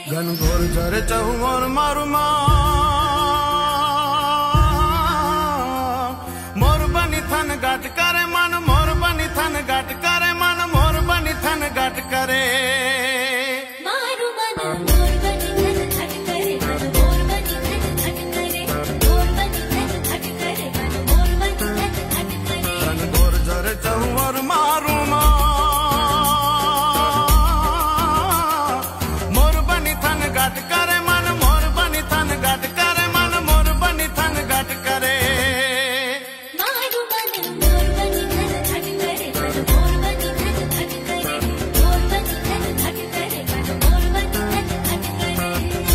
घनघोर झरे चहु और मारू मोर बनी थन गाट करे मन, मोर बनी थन गाट करे मन, मोर बनी थन गाट करे मारू मन मोर बनी थन घट करे मन, मोर बनी थन घट करे, मोर बनी थन घट करे मन, मोर बनी थन घट करे। घनघोर झरे चहु और मारू मोर बनी थन गाट करे मन, मोर बनी थन गाट करे मन, मोर बनी थन गाट करे मारू मन मोर बनी थन घट करे मन, मोर बनी थन घट करे, मोर बनी थन घट करे मन, मोर बनी थन घट करे।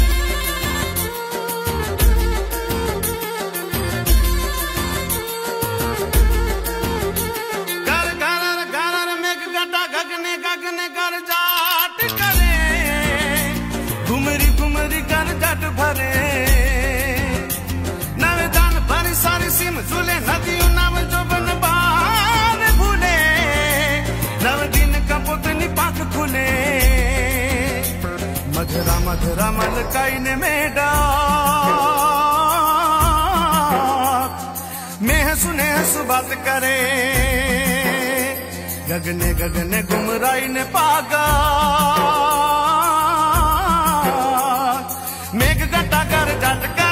घर घर घर मेघ गटा गगने गगने कर जाट करे, घुमरी घुमरी कर जट भरे नवे दान भरी सारी सिम झूले नदियों नव जोबन बार भूले, नव दिन कपुत निपाक खुले मधुरा मधुरा मलकाई ने मेडा मेह सुने सुबात करे गगने गगने घुमराई ने पागा मेघ गटा कर जट कर